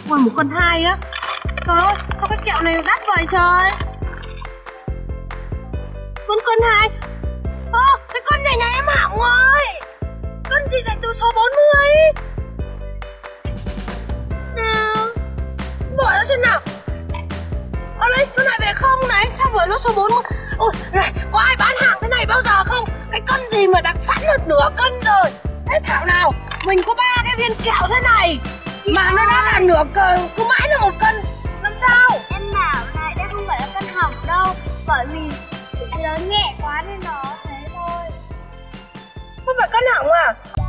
Ôi, 1 cân 2 á. Trời ơi, sao cái kẹo này đắt vậy trời? 1 cân 2. Cái cân này này em Hỏng ơi. Cân gì lại từ số 40? Nào, Bỏ ra xem nào. Ở đây, nó lại về không này. Sao vừa nó số 40? Ôi, này, có ai bán hàng thế này bao giờ không? Cái cân gì mà đặt sẵn được nửa cân rồi. Thế thảo nào, mình có 3 cái viên kẹo thế này mà nó đã là nửa cân, cứ mãi là 1 cân. Làm sao? em bảo này, đây không phải là cân hỏng đâu. Bởi vì chị lớn nhẹ quá nên nó thế thôi. Không phải cân hỏng à?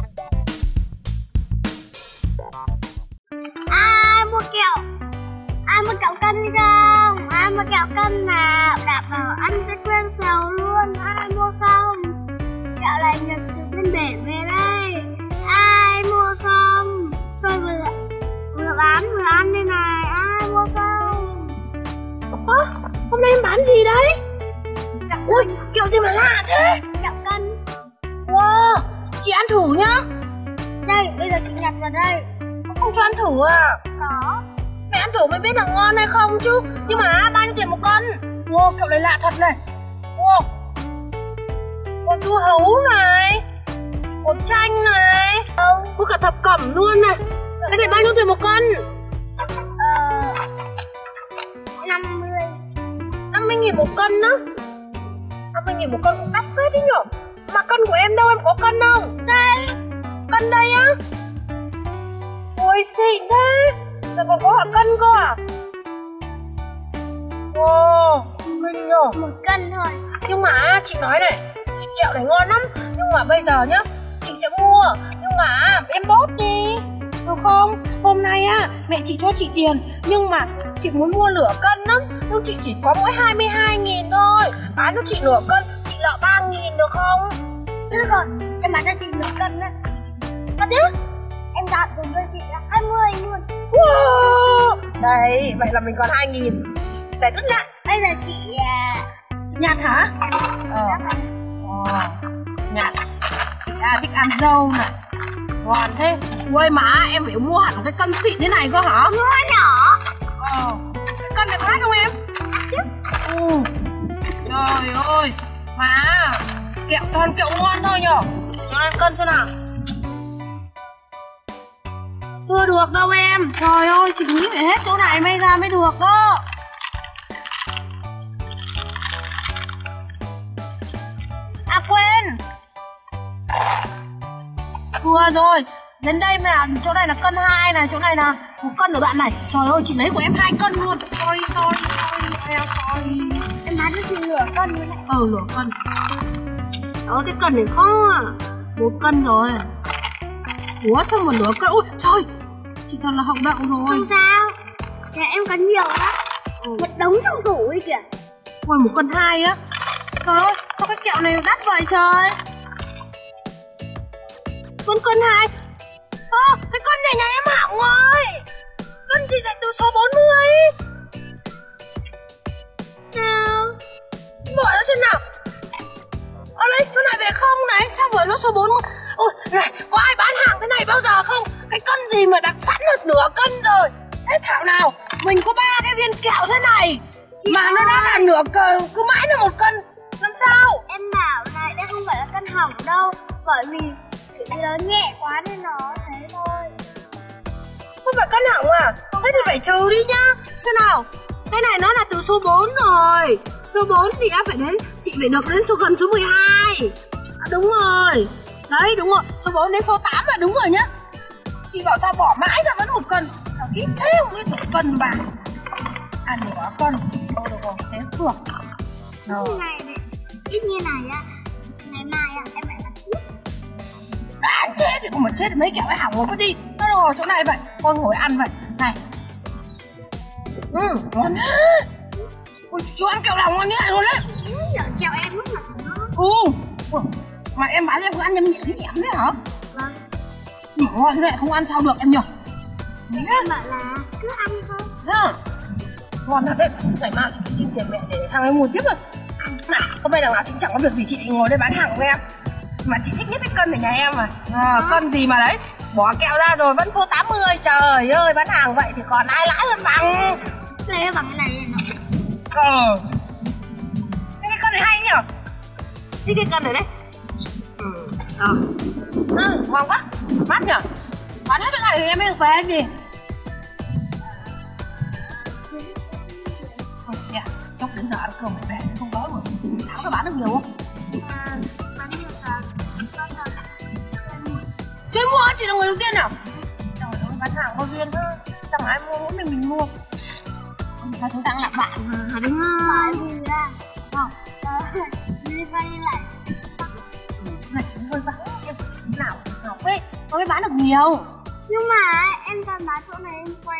Ai mua kẹo? Ai mua kẹo cân không? Ai mua kẹo cân nào? Đảm bảo ăn sẽ quên sầu luôn. Ai mua không? Kẹo này nhập từ bên bể về đây. Ai mua không? Tôi vừa bán vừa ăn đây này. Ai mua không? Hôm nay em bán gì đấy? Ui, kẹo gì mà lạ thế? Kẹo cân. Wow, chị ăn thử nhá. Đây, bây giờ chị nhặt vào đây. Không cho ăn thử à? Có. Mẹ ăn thử mới biết là ngon hay không chứ. Nhưng mà bao nhiêu tiền 1 cân? Wow, kẹo này lạ thật này. Wow, có dưa hấu này, có chanh này, có cả thập cẩm luôn này. Cái này bao nhiêu tiền 1 cân? 50. 50.000 1 cân á? 50.000 1 cân cũng đắt phết đấy nhở. Mà cân của em đâu, em có cân không? Đây. Cân đây á? Ôi xịn thế. Là còn có cả cân cơ à? Wow, kinh nhở. 1 cân thôi. Nhưng mà chị nói này, kẹo này ngon lắm. Nhưng mà bây giờ nhá, chị sẽ mua. Nhưng mà em bóp đi, được không? Hôm nay á, mẹ chị cho chị tiền. Nhưng mà chị muốn mua nửa cân lắm. Nhưng chị chỉ có mỗi 22.000 thôi. Bán cho chị nửa cân, chị nợ 3.000 được không? Được rồi, em bán cho chị nửa cân đấy. Thật nhá? Em đạt cùng cho chị là 20 luôn. Wow. Đây, vậy là mình còn 2.000. Để cất lại. Bây giờ chị nhặt hả? Nhặt. Chị thích ăn dâu này. Ngon thế. Ui mà em phải mua hẳn cái cân xịn thế này cơ hả? mua nhỏ. Cái cân này có đắt không em? Chứ. Trời ơi. Mà kẹo toàn kẹo ngon thôi nhở. Cho ăn cân xem nào. Chưa được đâu em. Trời ơi, chị nghĩ phải hết chỗ này may ra mới được đó. À quên. Vừa rồi. Đến đây là chỗ này là cân 2 này, chỗ này là 1 cân ở đoạn này. Trời ơi, chị lấy của em 2 cân luôn. Sorry. Em bán cho chị nửa cân nữa này. Nửa cân. Đó, cái cân này khó à. 1 cân rồi. Ủa sao mà nửa cân? Ui trời, chị thật là hậu đậu rồi. Không sao, nhà em có nhiều lắm. Một đống trong tủ ấy kìa. Ui, 1 cân 2 á. Trời ơi, sao cái kẹo này đắt vậy trời? 1 cân 2. Cái cân này này em Hỏng ơi. Cân gì lại từ số 40? Nào, Bỏ ra xem nào. Ở đây, nó lại về không này. Sao vừa nó số 40? Ôi, này, có ai bán hàng thế này bao giờ không? Cái cân gì mà đặt sẵn được nửa cân rồi. Thế thảo nào, mình có 3 cái viên kẹo thế này chị mà nó đã là nửa cân, cứ mãi là 1 cân. Làm sao? em bảo này, đây không phải là cân hỏng đâu. Bởi vì chị lớn nhẹ quá nên nó thế thôi. Không phải cân hỏng à? Thế thì phải trừ đi nhá. Xem nào, cái này nó là từ số 4 rồi. Số 4 thì em phải đến, chị phải được đến gần số 12. Đúng rồi. Đấy, đúng rồi, số 4 đến số 8 là đúng rồi nhá. Chị bảo sao bỏ mãi ra vẫn 1 cân. Sao ít thế không biết 1 cân bà. Ăn nửa cân. Thôi được rồi, thế được. Rồi. Này này, ít như này á, ngày mai em lại làm tiếp. Đã thế thì không mà chết mấy kẹo ấy hỏng rồi, cứ đi. Nó đâu rồi chỗ này vậy, con ngồi ăn vậy. Này. Ngon thế. Ui, chú ăn kẹo nào ngon như này luôn đấy. Giờ kẹo em lúc nào nó. Mà em bán em cứ ăn nhầm nhẹm thế hả? Vâng. Ngon thế này không ăn sao được em nhỉ? Em bảo là cứ ăn thôi. Ngon thật đấy. Ngày mai chị phải xin tiền mẹ để thằng ấy mua tiếp rồi. Này, hôm nay đằng nào chị chẳng có việc gì chị ngồi đây bán hàng của em. Mà chị thích nhất cái cân ở nhà em mà. Cân gì mà đấy. Bỏ kẹo ra rồi vẫn số 80. Trời ơi, bán hàng vậy thì còn ai lãi hơn bằng. Lấy bằng cái này nè. Cái cân này hay nhỉ? Đi cái cân này đấy. Ngon quá. Mát nhỉ? Bán hết cái này thì em mới được về em gì. Chốc đến giờ ăn cơm phải về, không đói một sáng nó bán được nhiều không? Bán nhiều sáng. Chơi mua chị là người đầu tiên nào? Trời ơi, bán hàng bao duyên thôi. Chẳng ai mua, mỗi mình mua. Sao chúng ta cũng là bạn mà, đúng không? Bởi vì là đi qua đi lại. Này cũng hơi vắng em. Nào học ấy, nó mới bán được nhiều. Nhưng mà em toàn bán chỗ này em quen.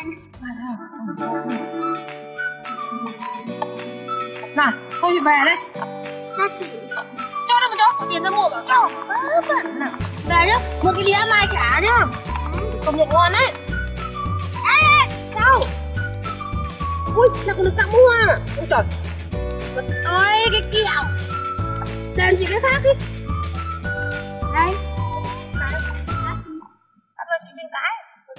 Nào, thôi chị về đây. Cho chị. Cho đâu mà cho, có tiền ra mua bảo cho. Bận nào. Về nhá, mua cái đĩa mai trả nhá. Công nhận ngon đấy. Ê, đâu? Ui, là còn được tặng mua à? Ôi trời. Ôi, cái kẹo. Làm chị cái khác đi. Đây. Cảm ơn chị xin cái.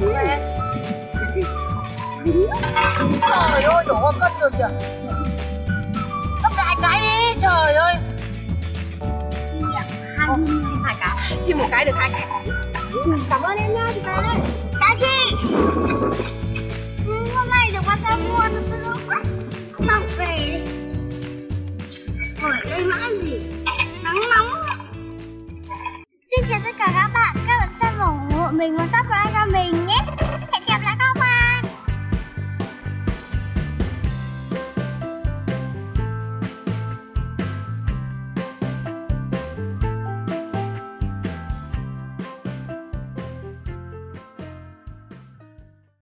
Trời ơi, đổ cân rồi kìa. Gấp lại cái đi, trời ơi. Xin 2 cái. Xin 1 cái được 2 cái. Cảm ơn em nhá, chị về đây. Chào chị.